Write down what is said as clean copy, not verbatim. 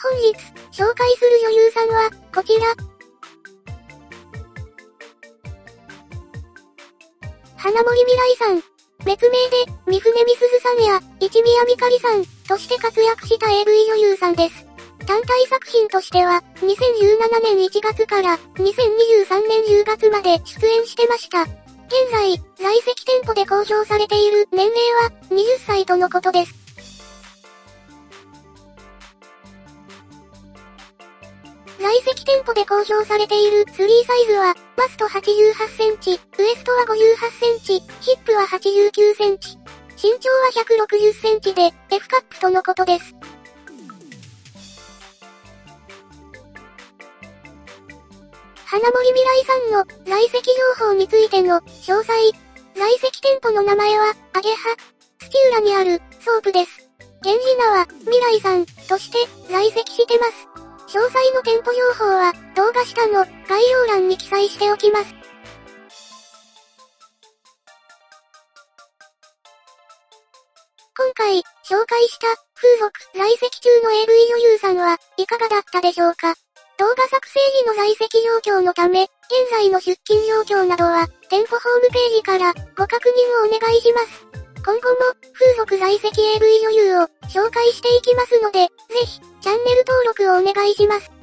本日、紹介する女優さんは、こちら。花森未来さん。別名で、三船美鈴さんや、一宮みかりさん、として活躍した AV 女優さんです。単体作品としては、2017年1月から2023年10月まで出演してました。現在、在籍店舗で公表されている年齢は20歳とのことです。在籍店舗で公表されている3サイズは、バスト88センチ、ウエストは58センチ、ヒップは89センチ。身長は160センチで、F カップとのことです。花森未来さんの在籍情報についての詳細。在籍店舗の名前は、アゲハ。土浦にあるソープです。現時名は未来さんとして在籍してます。詳細の店舗情報は動画下の概要欄に記載しておきます。今回紹介した風俗在籍中の AV 女優さんはいかがだったでしょうか。動画作成時の在籍状況のため、現在の出勤状況などは店舗ホームページからご確認をお願いします。今後も風俗在籍 AV 女優を紹介していきますので、ぜひチャンネル登録をお願いします。